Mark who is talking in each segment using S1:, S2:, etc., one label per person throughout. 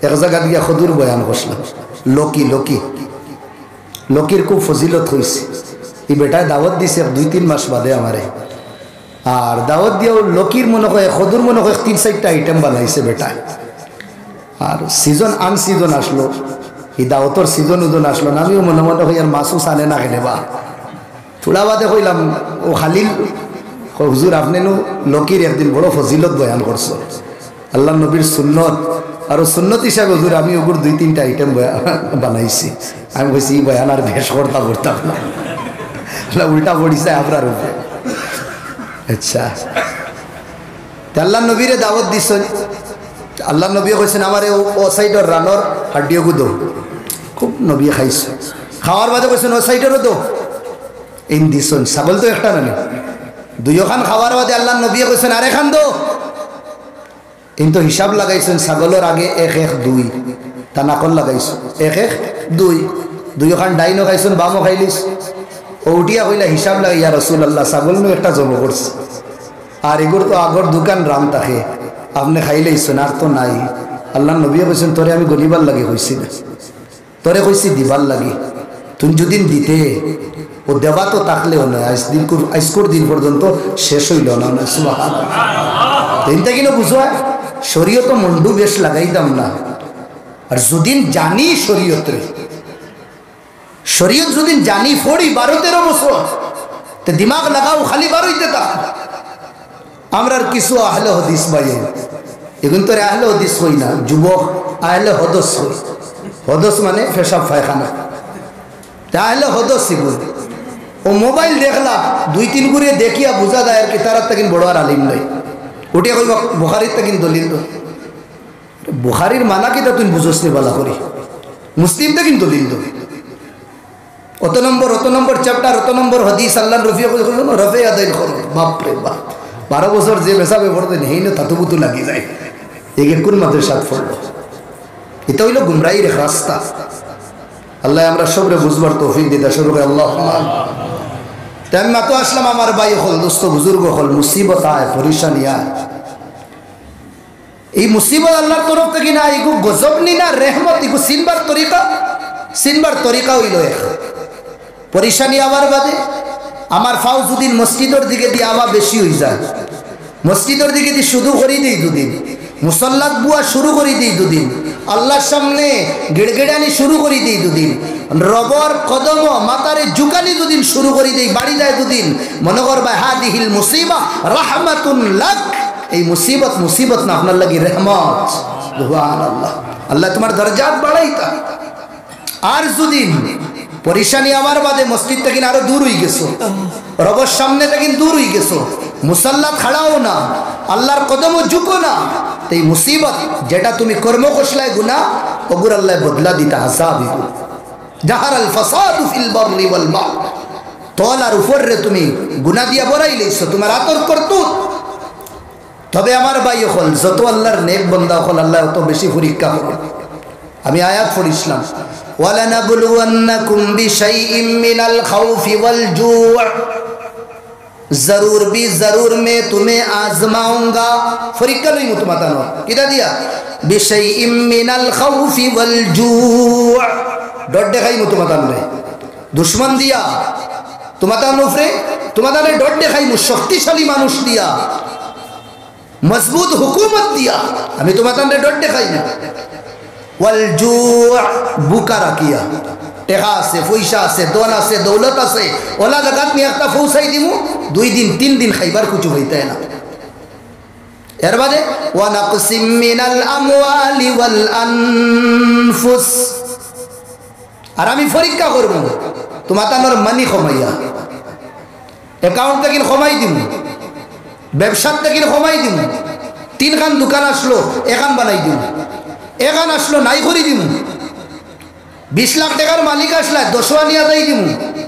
S1: এক জায়গা দিয়া খদুর বয়ান করছিলাম লকি লকি লকির খুব ফজিলত হয়েছে এই বেটায় দাওয়াত দিছে 2-3 মাস বাদে আমারে আর দাওয়াত দিয়েও লকির মনে হয় খদুর মনে হয় 3-4টা আইটেম বানাইছে বেটা আর সিজন আন সিজন আসলো এই দাওয়াতর সিজন উজন আসলো না আমিও মনে মনে হয় আর মাসুস আনে না খেলে বা থোড়া বাদে কইলাম ও খালিল হুজুর আপনি লকির একদিন বড় ফজিলত বয়ান করছো আল্লাহ নবীর সুন্নত আর সুন্নত হিসাবে হুজুর আমি ওগুর 2-3টা আইটেম বানাইছি আমি কইছি এই বয়ান আর ভেস করতাম না উল্টা পড়িছে আপনার উপরে আচ্ছা আল্লাহ নবীরে দাওয়াত দিছ আল্লাহ নবী কইছেন আমার ও সাইডর রানর হাড্ডিও গুদো খুব নবী খাইছে খাওয়ার বাদে কইছেন ও সাইডেরও দো ইন দিছন ছাগল তো একটা না দুইখান খাওয়ার বাদে আল্লাহ নবী কইছেন আরে খান দো কিন্তু হিসাব লাগাইছেন ছাগলের আগে 1-1-2 তা নাকল লাগাইছো 1-1-2 দুইখান ডাইনও খাইছেন বামও খাইলিস ও উঠিয়া কইলা হিসাব লাগাইয়া রাসূলুল্লাহ ছাগল নো একটা জব করছে আর এগুর তো আগর দোকান রাম থাকে আপনি খাইলেইছেন আর তো নাই আল্লাহ নবী কইছেন তোরে আমি গলিবার লাগি কইছি না তোরে কইছি দিবার লাগি তুই যদি দিতে ও দেবা তো থাকলেও নয় আজকের দিন পর্যন্ত শেষ হইল না সুবহানাল্লাহ এইটা কিনা বুঝো শরীয়ত মন্ডু বেশ লাগাইতাম না আর যদি জানি শরীয়ত যদি জানি পড়ি 12-13 বছর তো দিমাগ লাগাও খালি বারোইতে তা আমরা আর কিছু আহলে হাদিস ভাই এখন তো আহলে হাদিস হই না যুবক আহলে হদস হই হদস মানে পেশাব পায়খানা তাহলে হদস শিখুন ও মোবাইল দেখলা 2-3 করে দেখিয়া বোঝা যায় আর কি তার থেকে বড় আর আলিম নাই ওটা কইবা বুখারীর থেকে দলিল তো বুখারীর মানা কি তা তুই বুঝছ নি বলা করি মুসলিম থেকে দলিল তো অত নম্বর চ্যাপ্টার অত নম্বর হাদিস আল্লাহ রফিয়া কইলো রফে আদাইল করো বাপ রে বাপ 12 বছর যে মেসাবে পড়তে নেই না তাতুবুতু লাগি যায় এই কোন মাদ্রাসাত পড়লো এটা হইল গুমরাহির এক রাস্তা আল্লাহ আমরা সবরে বুঝবার তৌফিক দিতে শুরু করে আল্লাহুম্মা তাই মাতো আসলাম আমার ভাই হল দোস্ত বুজুর্গ হল মুসিবত আয় পরেশানি আয় এই মুসিবত আল্লাহর তরফ থেকে না এগু গজব নি না রহমত এগু সিনবার তরিকা হইল এক পরেশানি আবার বাদে আমার ফাউজুদ্দিন মসজিদের দিকে দিয়ে আবার বেশি হয়ে যায় মসজিদের দিকে দিয়ে শুধু করি দেই দুদিন মুসল্লাত বুয়া শুরু করি দিই দুদিন আল্লাহর সামনে গিড়গিড়ানি শুরু করি দিই দুদিন রবর কদম মাতারে জুকানি দুদিন শুরু করি দেই বাড়ি যায় দুদিন মনে করবা হাদিহিল মুসিবা রাহমাতুন লাক এই মুসিবত না আপনার লাগি রহমত সুবহানাল্লাহ আল্লাহ তোমার দরজাত বাড়াইতা আর দুদিন পরেশানি আমার বাদে মসজিদ থেকে আরো দূর হয়ে গেছো রবর সামনে থেকে দূর হয়ে গেছো মুসাল্লা খাড়াও না আল্লাহর কদমও ঝুঁকো না এই মুসিবত যেটা তুমি কর্ম কষলায় গুনাহ ওগুর আল্লাহ বদলা দিতা আযাব জাহারাল ফাসাদু ফিল বাররি ওয়াল বাহর তলার উপরে তুমি গুনাহ দিয়া বড়াই লইছো তোমার আতর করতুত তবে আমার ভাই হল যত আল্লাহর নেক বান্দা হল আল্লাহ তত বেশি পরীক্ষা করে আমি আয়াত পড়িছিলাম ওয়ালানাবলুওয়ান্নাকুম বিশাইইম মিনাল খাউফি ওয়াল জু' जरूर भी जरूर मैं तुम्हें आजमाऊंगा फरीका नहीं मुतमतानो किदा दिया बिशैइम मिनल खौफि वल जू' डर देखाई मुतमतान रे दुश्मन दिया तुमतानो फ्रे तुमताने डर देखाई मु शक्तिशाली मानुष दिया मजबूत हुकूमत दिया हमें तुमताने डर देखाई ना वल जू' बुकारा किया टेका से फुइशा से दोना से दौलत से ओला जगत में একটা ফৌসাই দিমু 2 দিন 3 দিন খাইবার কিছু হইতে না এর বাদে ওয়া নাকসিম মিনাল আমওয়ালি ওয়াল আনফুস আর আমি পরীক্ষা করব তোমাদের মানি কমাইয়া অ্যাকাউন্ট থেকে কমাই দিমু ব্যবসা থেকে কমাই দিমু 3 খান দোকান আসলো এখান বানাই দিমু এখান আসলো নাই করি দিমু 20 লাখ টাকার মালিক আসলে 10 আনিয়া দেই দিমু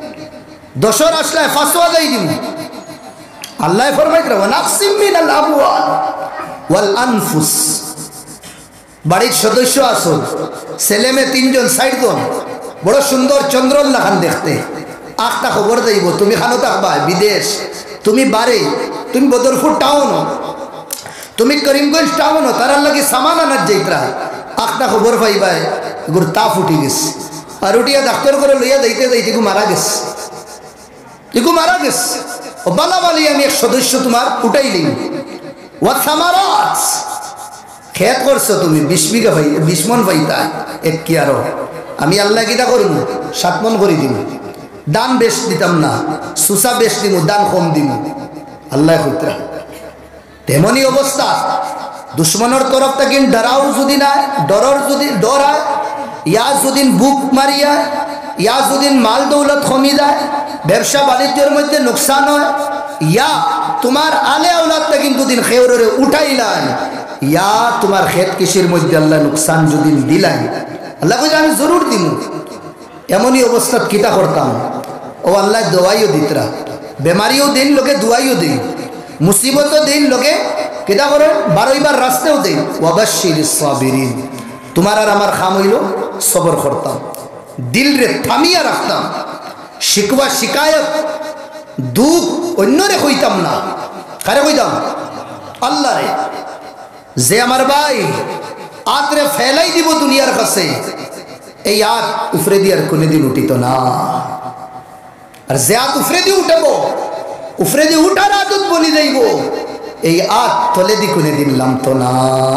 S1: 10 আসলে 500 দেই দিমু আল্লাহ ফরমাইতরা ওয়া নাকসিম মিনাল আমওয়াল ওয়াল আনফুস বাড়ির সদস্য আসো ছেলে মেয়ে 3 জন 4 জন বড় সুন্দর চন্দ্রল্লা খান দেখতে আখটা খবর দেইব তুমি খানো থাকবা বিদেশ তুমি বারে তুমি বদরপুর টাউন তুমি করিমগঞ্জ টাউন তার লাগি সামান আনার যাইতরা আখটা খবর পাইবাই এগুর তাপ উঠি গেছে আর উঠিয়া ডাক্তার করে লইয়া যাইতে যাইতে এগু মারা গেছে এগু মারা গেছে ও বালা বালি আমি এক সদস্য তোমার উঠাইলি ওয়া সামারাত খেত করছো তুমি 20 বিঘা ভাই 20 মন পাইতা এক কি আরো আমি আল্লাহ কিটা করব 7 মন করে দিব দান বেশ দিতাম না সুসা বেশ দিব দান কম দিব আল্লাহ কইতরা তেমনি অবস্থা দুশ্মনের তরফ থেকে ডরাও যদি না ডরর যদি ডর হয় ইয়া যদি বুক মারিয়া ইয়া যদি মাল দৌলত কমি যায় ব্যবসা বাণিজ্যের মধ্যে নোকসান হয় ইয়া তোমার আলে আওলাদটা কিন্তু দিন খেউরে উঠাইলাই ইয়া তোমার খেত কৃষির মধ্যে আল্লাহ নোকসান যদি দিলাই আল্লাহ কইছে আমি জরুর দিব এমনই অবস্থা কিতা করতাম ও আল্লাহ দোয়াইও দিতরা বেমারিও দিন লোকে দোয়াইও দিন মুসিবতও দিন লোকে কিতা করে 12 বার রাস্তাও দিন ওয়াবাশশিরিস সাবিরিন তোমার আর আমার খাম হইল সবর করতাম দিল রে থামিয়া রাখতাম শিকওয়া শিকায়ত দুঃখ অন্যরে কইতাম না কারে কইতাম আল্লাহ রে যে আমার ভাই আতরে ফেলাই দিব দুনিয়ার কাছে এই আত উফরে দিয়ার কোনদিন উঠিত না আর যে আত উফরে দি উঠাবো উফরে দি উঠার আদত বলি দেব এই আত তলে দি কোনদিন লামতো না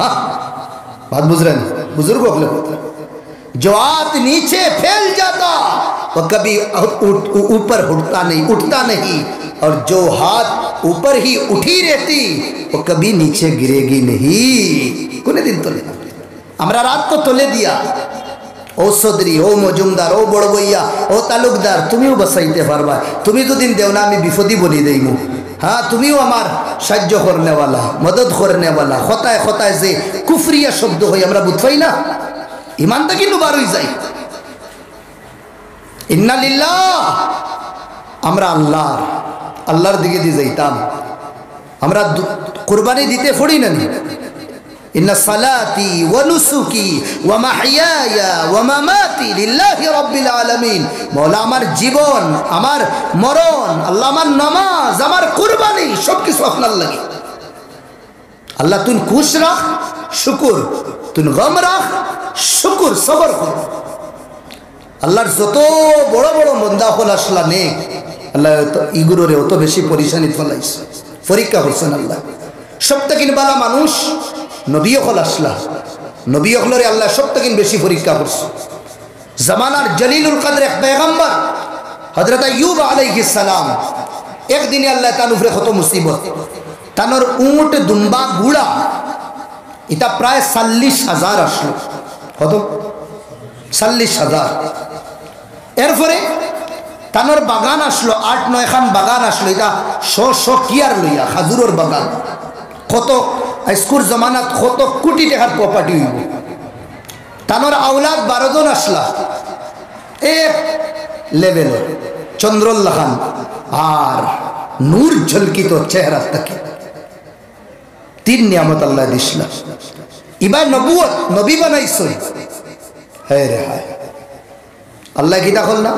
S1: बात बुझ रहे हैं बुजुर्गों को जो आत नीचे फैल जाता वो कभी ऊपर उठता नहीं और जो हाथ ऊपर ही उठी रहती वो कभी नीचे गिरेगी नहीं कोने दिन तोले हमरा रात को तोले दिया ओ सदरी ओ मजुमदार ओ बड़ भैया ओ तालुकदार तुमिও बसाइते पारबा तुमी तो दिन देवना আমি বিপদী বনি দেইমু हाँ तुमिও আমার সাহায্য করনে वाला मदद करने वाला খতায় খতায় যে কুফরিয়া শব্দ হয় আমরা বুঝাই না ঈমানটা কিন্তু বার হই যায় ইন্না লিল্লাহ আমরা আল্লাহর দিকে দিয়ে যাইতাম আমরা কুরবানি দিতে পড়ি না ইন্না সালাতি ওয়া নুসুকি ওয়া মাহইয়ায়া ওয়া মামাতি লিল্লাহি রাব্বিল আলামিন মওলা আমার জীবন আমার মরণ আল্লাহ আমার নামাজ আমার কুরবানি সব কিছু আপনার লাগি আল্লাহ তুই খুশ রাখ শুকর তুই গম রাখ শুকর সবর কর আল্লাহর যত বড় বড় বান্দা হল আসলা নে আল্লাহ ইগুরে অত বেশি পরিশানি ফলাইছে পরীক্ষা করছেন আল্লাহ সবথেকে বালা মানুষ নবী হল আসলা নবী হলরে আল্লাহ সবথেকে বেশি পরীক্ষা করছে জামানার জলিলুল কদর এক পয়গম্বর হযরত আইয়ুব আলাইহিস সালাম একদিনে আল্লাহ তার উপরে কত মুসিবত তানোর উট দুম্বা গুড়া এটা প্রায় 40,000 আসলো কত 40,000 এরপরে তানোর বাগান আসলো 8-9 খান বাগান আসলো এটা শো কিয়ার লইয়া খাজুরের বাগান কত আজকুর জমানাত কত কোটি টাকার প্রপার্টি হইব তানোর আওলাদ 12 জন আসলা এক লেভেল চন্দ্রুল্লাহ খান আর নূর ঝলকিত চেহারা তাকে 3 নিয়ামত আল্লাহ দিছলা ইবার নবুয়ত নবী বানাইছো হায় রে হায় আল্লাহ কি দেখল না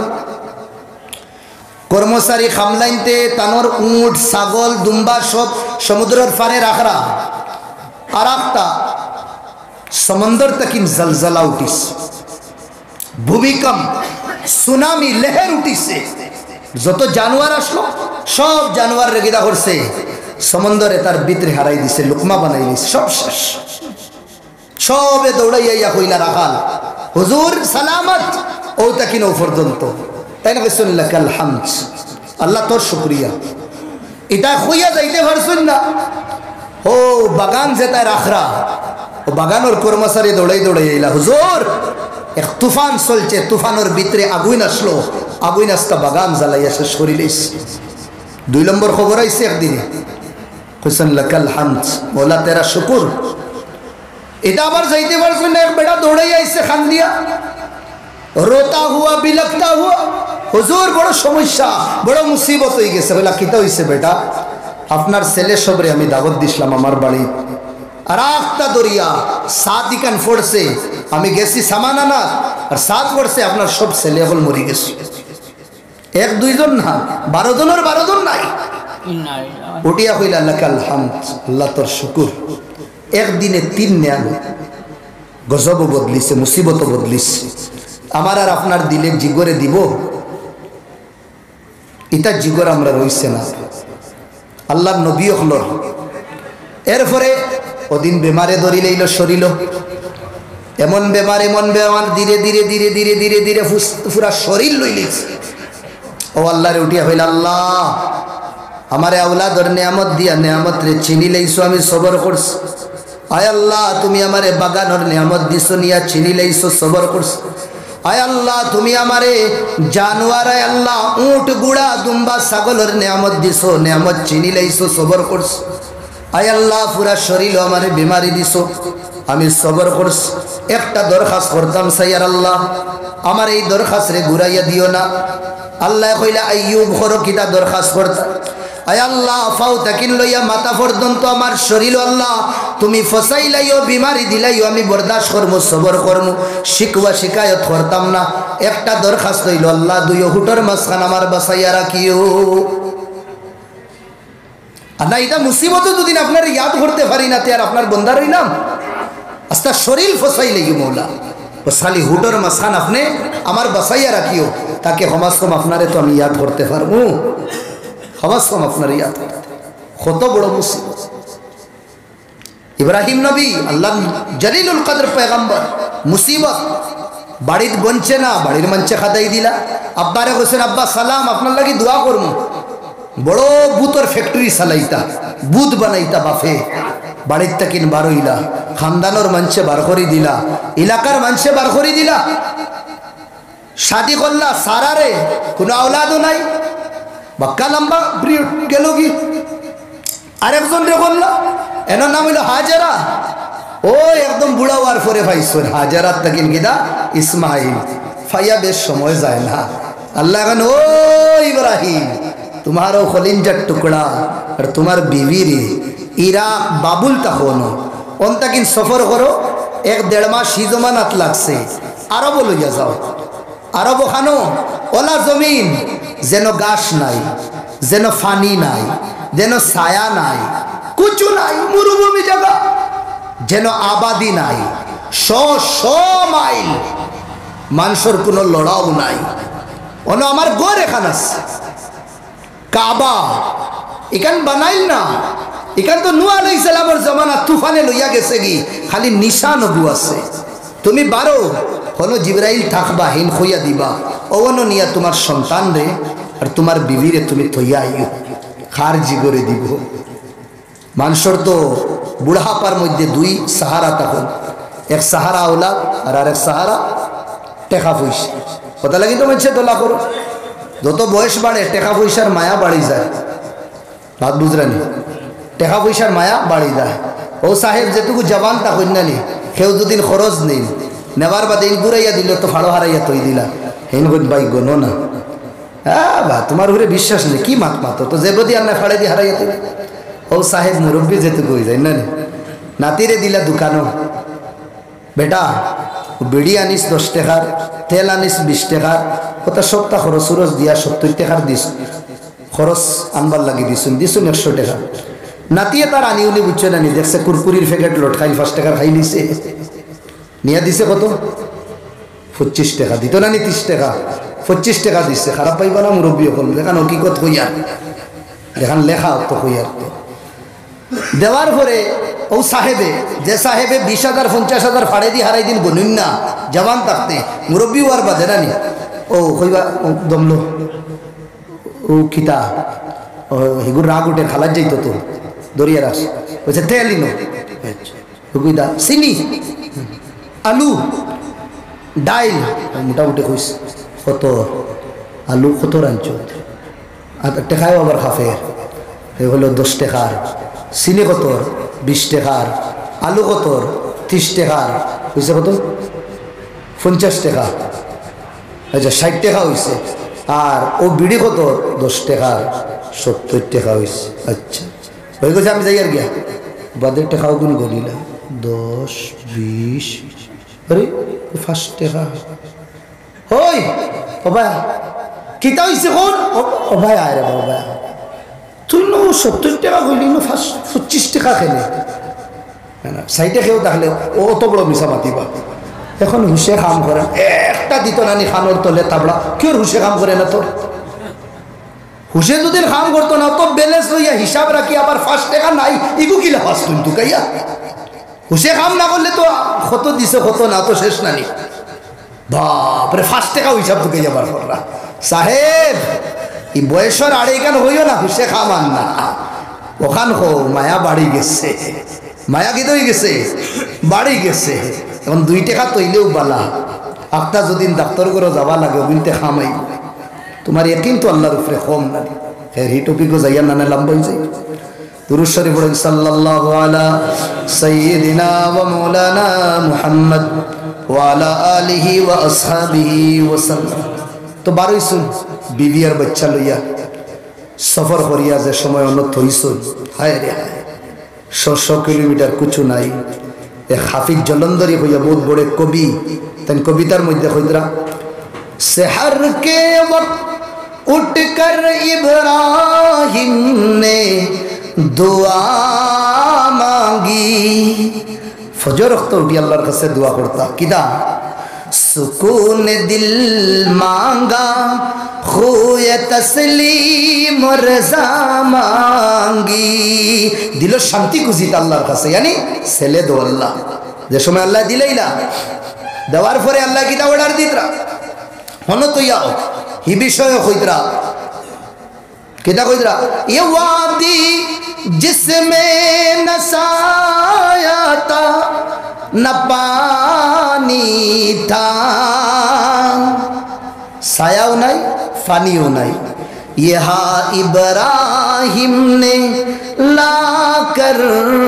S1: কর্মচারী খামলাইনতে তানোর উট ছাগল দুম্বা সব সমুদ্রের পারে রাখরা আর একটা সমুদ্র তকিন জলজলা উঠিস ভূমিকম্প সুনামি লহর উঠিছে যত জানোয়ার আসলো সব জানোয়ার রেগিদা করছে সমুদ্রে তার ভিতরে হারাই দিছে লুকমা বানাই দিছে সব শেষ সবে দৌড়াইয়া কইলা রাখাল হুজুর সালামত ও তাকিন ও পর্যন্ত তাই না কইছেন লাকাল হামদ আল্লাহ তোর শুকরিয়া এটা কইয়া যাইতে পারছেন না ও বাগান যেটা রাখরা ও বাগানোর কর্মচারী দৌড়াই এলা হুজুর এক তুফান চলছে তুফানের ভিতরে আগুন আসলো আগুন আসতা বাগান জ্বালাইয়া শেষ করিলিস 2 নম্বর খবর আইছে একদিনে কইছেন লাকাল হামদ মোলা তেরা শুকর এটা আবার যাইতে পারছেন না এক বেটা দৌড়াই আইছে খান দিয়া রোতা হুয়া বিলকতা হুয়া হুজুর বড় সমস্যা বড় মুসিবত হয়ে গেছে বলা কিতা হইছে বেটা আপনার ছেলে সবরে আমি দাওয়াত দিছিলাম আমার বাড়ি আর একটা দরিয়া 7 দিকান পড়ছে আমি গেছি সামান আনা আর 7 পড়ছে আপনার সব ছেলে হল মরি গেছে 1-2 জন না 12 জনের 12 জন নাই উঠিয়া কইলা লাকাল হামদ আল্লাহ তোর শুকর একদিনে 3 নিয়ামত গজবও বদলিছে, মুসিবতও বদলিছে। আমার আর আপনার দিলে জিগরে দিব, এটা জিগর আমরা রইছে না। আল্লাহর নবী হল। এরপরে ওদিন বেমারে ধরি লইল, সরিল। এমন বেমার ধীরে ধীরে ধীরে ধীরে ধীরে ধীরে পুরা শরীর লইলিস। ও আল্লাহরে উঠিয়া হইল, আল্লাহ আমারে আওলাদর নিয়ামত দিয়া নিয়ামত রে চিনি লইছো, আমি সবর করছি। আয় আল্লাহ তুমি আমারে বাগানর নিয়ামত দিছো, নিয়া চিনি লইছো, সবর করছি। আয় আল্লাহ তুমি আমারে জানোয়ার, আয় আল্লাহ উট গুড়া দুম্বা ছাগলের নিয়ামত দিছো, নিয়ামত চিনি লইছো, সবর করছি। আয় আল্লাহ পুরা শরীর আমারে বিমারি দিছো, আমি সবর করছি। একটা দরখাস্ত করতাম সাইয়ার আল্লাহ, আমার এই দরখাস্ত রে ঘুরাইয়া দিও না। আল্লাহ কইলা আইয়ুব করো কিতা দরখাস্ত করতা। আয় আল্লাহ ফাও তাকিন লইয়া মাথা পর্যন্ত আমার শরীর আল্লাহ তুমি ফসাইলাইও, বিমারি দিলাইও, আমি বরদাস্ত করবো, সবর করবো, শিকওয়া শিকায়ত করতাম না। একটা দরখাস্ত হইল আল্লাহ দুই হুটর মাঝখান আমার বাসাইয়া রাখিও। আল্লাহ এটা মুসিবত দুদিন আপনার ইয়াদ করতে পারি না, আর আপনার বন্দার হইলাম। আস্তা শরীর ফসাই লেগে মৌলা ও সালি হুটর মাঝখান আপনি আমার বাসাইয়া রাখিও, তাকে সমাজ কম আপনারে তো আমি ইয়াদ করতে পারবো, সমাজ কম আপনার ইয়াদ। কত বড় মুসিবত। ইব্রাহিম নবী আল্লাহ জলিলুল কদর পয়গম্বর, মুসিবত বাড়ির বনছে না, বাড়ির মঞ্চে খাদাই দিলা। আব্বারে হোসেন আব্বা সালাম, আপনার লাগি দোয়া করবো। বড় বুতর ফ্যাক্টরি চালাইতা, বুথ বানাইতা বাফে, বাড়ির তাকিন বার হইলা, খানদানোর মঞ্চে বার করে দিলা, এলাকার মঞ্চে বার করে দিলা। শাদি করলা সারারে, কোনো আওলাদও নাই, বাক্কা লম্বা পিরিয়ড গেল কি। আরেকজন রে করলা, এনার নাম হইল হাজারা। ও একদম বুড়া হওয়ার পরে ভাইসন হাজারাত তাকিন গিদা ইসমাইল, ফাইয়া বেশ সময় যায় না। আল্লাহ এখন ও ইব্রাহিম তোমারও খলিঞ্জার টুকরা আর তোমার বিবি রে ইরাক বাবুল তখনো অন্তাকিন সফর করো, 1-1.5 মাস হিজমানাত লাগছে, আরব লইয়া যাও। আরব ওখানো ওলা জমিন, যেন গাছ নাই, যেন ফানি নাই, যেন ছায়া নাই, কুচু নাই, মরুভূমি জায়গা, যেন আবাদি নাই, 100 মাইল, মানুষের কোনো লড়াও নাই। অন আমার গড় এখান আছে কাবা, এখান বানাইল না, এখান তো নূহ আলাইহিস সালামের জমানা তুফানে লইয়া গেছে কি, খালি নিশান নবু আছে। তুমি বারো হলো জিবরাইল থাকবা, হিন খইয়া দিবা, অবন নিয়া তোমার সন্তান রে আর তোমার বিবিরে তুমি থইয়া আইও, খারজি করে দিব। মানুষের তো বুড়াপার মধ্যে 2 সাহারা তখন, এক সাহারা আওলাদ আর আরেক সাহারা টেকা পয়সা। কথা লাগি তো মানুষে তোলা করো, যত বয়স বাড়ে টেকা পয়সার মায়া বাড়ি যায়। রাত বুঝরানি, টেকা পয়সার মায়া বাড়ি যায়। ও সাহেব যেটুকু জবান তা কন্যা নি, সেও দুদিন খরচ নেই, নেবার বাদে ঘুরাইয়া দিল তো ফাড়ো হারাইয়া তৈ দিলা, হেন কই বাই গনো না। হ্যাঁ বা তোমার উপরে বিশ্বাস নেই, কি মাত মাতো তো যে বদি আর না ফাড়ে দিয়ে হারাইয়া তৈ। ও সাহেব মুরব্বী যেটুকু হয়ে যায় না, নাতিরে দিলা দোকানো, বেটা বিড়ি আনিস 10 টাকার, তেল আনিস 20 টাকার, ওটা সপ্তাহ খরচ উরস দিয়া 70 টাকার দিস, খরচ আনবার লাগি দিছুন 100 টাকা। নাতিয়ে তার আনি উনি বুঝছে না, দেখছে কুরকুরির প্যাকেট লটকাই 5 টাকার খাই নিছে, নিয়ে দিছে কত 25 টাকা, দিত না নি 30 টাকা, 25 টাকা দিচ্ছে। খারাপ পাইবা না মুরব্বী এখন, দেখান হকিকত হইয়ার, দেখান লেখা তো হইয়ার। তো দেওয়ার পরে ও সাহেবে, যে সাহেবে 20,000 50,000 ফাড়ে দিয়ে হারাই দিন বনুন না জবান থাকতে, মুরব্বী হওয়ার বাদে না নি, ও কইবা দমলো ও খিতা হিগুর রাগ উঠে খালার যাইতো তো দরিয়া রাস বলছে তেলিনো হুকুইদা চিনি আলু ডাইল মোটামুটি কইস কত আলু কত রাঞ্চ টেকায় আবার খাফের এগুলো 10 টাকার, চিনি কত 20 টাকার, আলু কত 30 টাকার, হয়েছে কত 50 টাকা, আচ্ছা 60 টাকা হয়েছে। আর ও বিড়ি কত 10 টাকার 70 টাকা হয়েছে। আচ্ছা হয়ে গেছে, আমি যাই আর গিয়া বাদের টাকাও গুণ গলিলাম 10 20, আরে 5 টাকা হই ও ভাই কিতা হয়েছে কোন ও ভাই আয় রে বাবা তুই 70 টাকা কইলি 25 টাকা খেলে সাইডে কেউ থাকলে ও অত বড় মিশা মাতিবা এখন হুশে কাম করে একটা দিত নানি খানোর তলে তাবড়া কেউ হুশে কাম করে না তোর হুশে যদি কাম করতো না তো ব্যালেন্স লইয়া হিসাব রাখি আবার 5 টাকা নাই ইগু কিলা ফাস কিন্তু কাইয়া হুশে কাম না করলে তো কত দিছে কত না তো শেষ নানি বাপরে 5 টাকা হিসাব তো কাইয়া বার কররা সাহেব এই বয়সের আড়ে কেন হইও না হুশে কাম আন না ওখান হো মায়া বাড়ি গেছে মায়া কি হয়ে গেছে বাড়ি গেছে এখন 2 টাকা তৈলেও বালা একটা যদি ডাক্তার করে যাবা লাগে ওবিনতে খামাই তোমার ইয়াকিন তো আল্লাহর উপরে কম না ফের হি টপিকও যাইয়া না লম্বা হয়ে যায় দুরূদ শরীফ পড়েন সাল্লাল্লাহু আলা সাইয়্যিদিনা ওয়া মাওলানা মুহাম্মদ ওয়া আলা আলিহি ওয়া আসহাবিহি ওয়া সাল্লাম তো বারোই শুন বিবি আর বাচ্চা লইয়া সফর করিয়া যে সময় অন্য থইছুন হায় রে হায় 100 কিলোমিটার কিছু নাই এক হাফিজ জলন্ধরি হইয়া বহুত বড় কবি তাই কবিতার মধ্যে কইরা সেহর কে ওয়াক্ত উঠকর ইব্রাহিম নে দুআ মাঙ্গি ফজর ওয়াক্ত উঠি আল্লাহর কাছে দোয়া করতা কিদা सुकून दिल मांगा खुए तस्लीम रज़ा मांगी दिलो शांति खुशी अल्लाहर काছে यानी ছেলে দো আল্লাহ যে সময় আল্লাহ দিলাইলা দেওয়ার পরে আল্লাহ কিটা অর্ডার দিতরা হনো তো ইয়াও হি বিষয় কইতরা কিটা কইতরা ये वादी जिसमें नसाया था न पानी था सायाও নাই पानीও নাই यहाँ इब्राहिम ने लाकर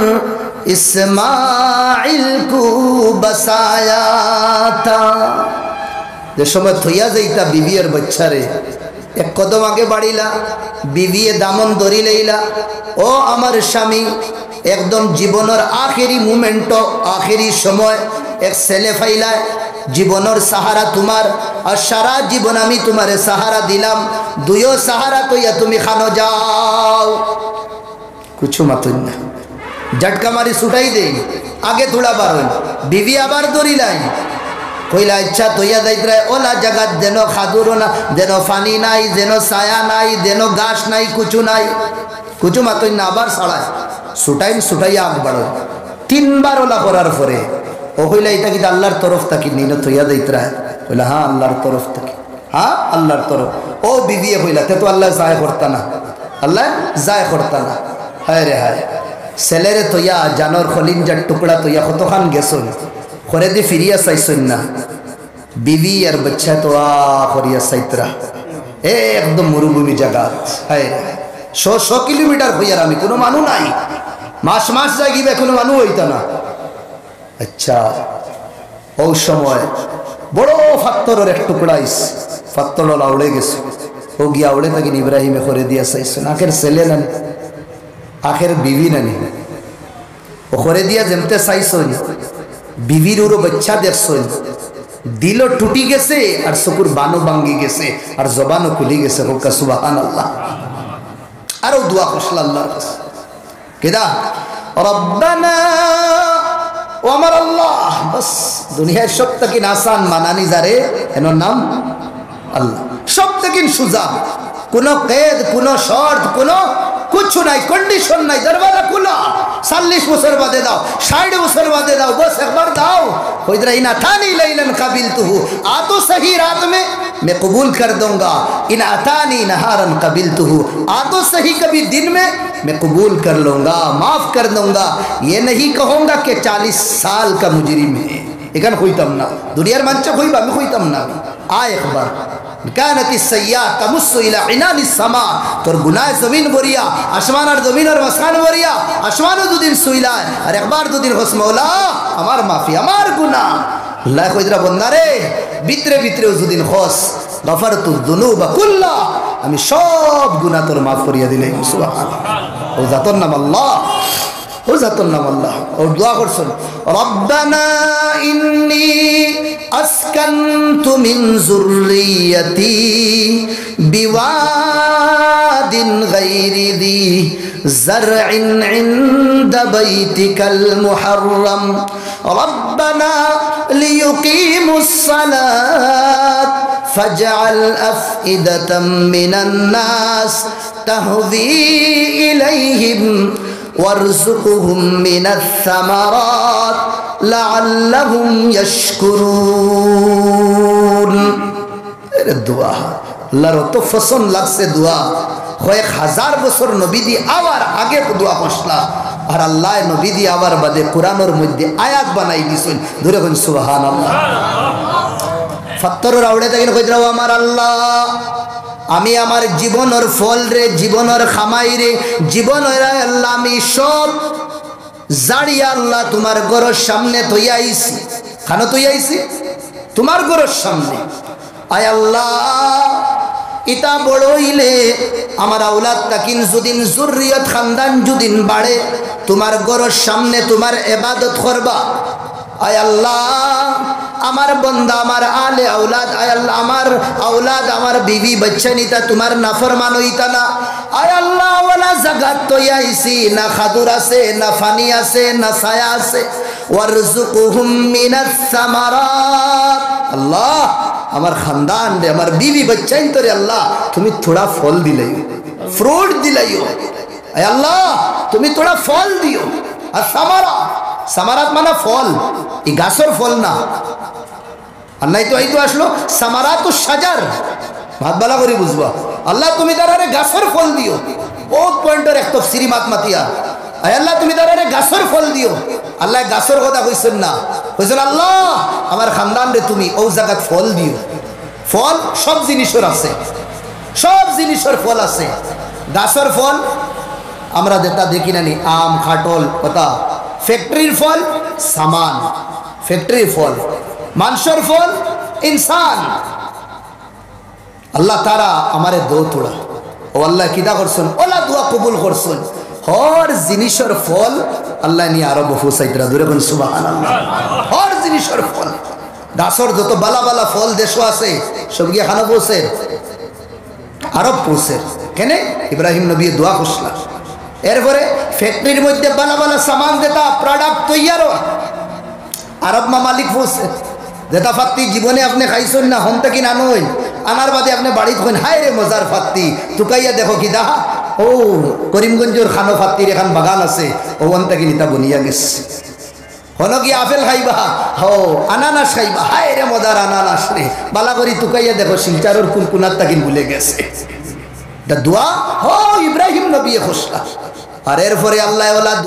S1: इस्माइल को बसाया था যে সময় থইয়া যাইতা বিবি আর বাচ্চারে এক কদম আগে বাড়িলা বিবিয়ে দামন ধরি লইলা ও আমার স্বামী একদম জীবনের আখেরি মুমেন্ট আখেরি সময় এক ছেলে ফাইলায় জীবনের সাহারা তোমার আর সারা জীবন আমি তোমারে সাহারা দিলাম দুইও সাহারা কইয়া তুমি খানো যাও কিছু মাতুন না ঝটকা মারি ছুটাই দেই আগে তোলা বার হইল বিবি আবার ধরিলাই কইলা ইচ্ছা তৈয়া যাইতরা ওলা জায়গা যেন খাদুরো না যেন পানি নাই যেন ছায়া নাই যেন ঘাস নাই কিছু নাই কিছু মাতুন না আবার ছাড়ায় ছুটাইয়া আগ বাড়ো 3 বার ওলা করার পরে ও কইলা এটা কি আল্লাহর তরফ থেকে নিন তৈয়া যাইতরা কইলা হ্যাঁ আল্লাহর তরফ থেকে হ্যাঁ আল্লাহর তরফ ও বিবিয়ে কইলা তে তো আল্লাহ যায় করতা না আল্লাহ যায় করতা না হায় রে হায় ছেলেরে তৈয়া জানর খলিঞ্জার টুকরা তৈয়া কতখান গেছন করে দি ফিরিয়া চাইছন না বিবি আর বাচ্চা তো করিয়া চাইতরা একদম মরুভূমি জায়গা হায় রে 100 কিলোমিটার হইয়ার আমি কোনো মানু নাই মাস মাস যাইবে কোনো মানু হইতা না আচ্ছা ওই সময় বড় পাথরের এক টুকরা পাথর আউড়ে গেছে ও গিয়া আউড়ে থাকি ইব্রাহিমে করে দিয়া চাইছেন আখের ছেলে নানি আখের বিবি নানি ও করে দিয়া যেমতে চাইছেন বিবির ওর বাচ্চা দেখছেন দিল টুটি গেছে আর চকুর বানো ভাঙ্গি গেছে আর জবানও খুলি গেছে হোকা সুবহানাল্লাহ আরো দোয়া করছিল আল্লাহর কাছে কেদা রব্বানা ও আমার আল্লাহ বাস দুনিয়ার সব থেকে আসান মানানি যারে এর নাম আল্লাহ সব থেকে সুজা কোনো কেদ কোনো শর্ত কোনো কিছু নাই কন্ডিশন নাই দরওয়াজা খোলা 40 বছর বাদে দাও 60 বছর বাদে দাও বস একবার দাও कोई इना थानी लैलन कबिलतुहु आ तो सही रात में मैं कबूल कर दूंगा इन अतानी नहारन कबिलतुहु आ तो सही कभी दिन में मैं कबूल कर लूँगा माफ़ कर दूंगा ये नहीं कहूँगा कि 40 साल का मुजरिम है एखन कइतम ना दुनियार मंच कइबा আমি কইতাম না आ एक बार कानत सय्या तमुस्सु इला इनान समा तोर गुनाह जमीन बोरिया आसमान और जमीन और मसान बोरिया आसमान दो दिन सुइला और एक बार दो दिन होस मौला আমার মাফি আমার গুনাহ আল্লাহ কইরা বন্দা রে ভিতরে ভিতরে দো দিন হোস গফরতু যুনুবা কুল্লা আমি সব গুনাহ তোর maaf করিয়া দিলাই সুবহানাল্লাহ ও জাতর নাম আল্লাহ ও জাতর নাম আল্লাহ ও দোয়া করছেন রব্বানা ইন্নী আসকানতু মিন যুররিয়্যাতি বিওয়াদিন গায়রি দি যারইন ইনদা বাইতিকাল মুহাররাম রব্বানা লিয়ুকিমুস সালাত ফাজআল আফইদাতাম মিনান নাস তাহদি ইলাইহিম ওয়ারযুকহুম মিনাস সামারাত লাআল্লাহুম ইয়াশকুরুন। এর দোয়া আল্লাহর তো পছন্দ লাগছে দোয়া। কয়েক হাজার বছর নবী দি আবার আগে দোয়া পড়লা আর আল্লাহ নবী দি আবার বাদে কোরআনের মধ্যে আয়াত বানাই দিছেন। ধরে কোন সুবহানাল্লাহ। ফাত্তরের আউড়ে থেকে কইরা আমার আল্লাহ আমি আমার জীবনের ফল রে জীবনের খামাই রে জীবনের আল্লাহ আমি সব জাড়িয়া আল্লাহ তোমার ঘরের সামনে তৈয়া আইছি। খানো তৈয়া আইছি তোমার ঘরের সামনে। আয় আল্লাহ ইতা বড় হইলে আমার আওলাদ তাকিন যদিন যুররিয়ত খানদান যদিন বাড়ে তোমার ঘরের সামনে তোমার ইবাদত করবা। আয় আল্লাহ আমার বন্দা আমার আলে আওলাদ আয় আল্লাহ আমার আওলাদ আমার বিবি বাচ্চা নিতা তোমার নাফরমান হইতা না। আয় আল্লাহ ওয়ালা জাগাত তৈয়া আইছি না খাদুর আছে না ফানি আছে না ছায়া আছে। ওয়ারযুকহুম মিনাস সামারাত আল্লাহ আমার খানদান রে আমার বিবি বাচ্চাইন তোরে আল্লাহ তুমি থোড়া ফল দিলাই ফ্রুট দিলাইও। আয় আল্লাহ তুমি থোড়া ফল দিও। আর সামারাত মানে ফল এই গাছের ফল না। আর নাই তো এই তো আসলো সামারাতু শাজার ভাত বালা করে বুঝবা। আল্লাহ তুমি তারারে গাছের ফল দিও। বহুত পয়েন্টের এক তফসিরি মাত মাতিয়া। আয় আল্লাহ তুমি তারারে গাছের ফল দিও। আল্লাহ গাছের কথা কইছেন না, কইছেন আল্লাহ আমার খানদান রে তুমি ও জায়গাত ফল দিও। ফল সব জিনিসের আছে, সব জিনিসের ফল আছে। গাছের ফল আমরা যেটা দেখি নানি আম খাটল কথা। ফ্যাক্টরির ফল সামান, ফ্যাক্টরির ফল মানুষের ফল ইনসান। আল্লাহ তারা আমারে দো তোড়া ও আল্লাহ কিতা করছেন ওলা দোয়া কবুল করছেন। হর জিনিসের ফল আল্লাহ নিয়ে আরো বহু সাইতরা দূরে কোন সুবহানাল্লাহ। হর জিনিসের ফল গাছর যত বালা বালা ফল দেশ আছে সব গিয়ে খানা পৌঁছে আরব পৌঁছে কেন ইব্রাহিম নবী দোয়া করছিলেন। এরপরে ফ্যাক্টরির মধ্যে বালা বালা সামান যেটা প্রোডাক্ট তৈয়ার আরব মালিক পৌঁছে যেটা ফাত্তি জীবনে আপনি খাইছেন না হন থেকে আনোই আনার বাদে আপনি বাড়িতে হন হায় রে মজার ফাত্তি টুকাইয়া দেখো কি দা ও করিমগঞ্জের খানো ফাত্তির এখন বাগান আছে ও অন থেকে নিতা বনিয়া গেছে। হন কি আপেল খাইবা হো আনানাস খাইবা হায় রে মজার আনানাস রে বালা করি টুকাইয়া দেখো শিলচারের কোন কোনার তাকিন ভুলে গেছে। দোয়া হো ইব্রাহিম নবী খোসলা। আর এরপরে আল্লাহ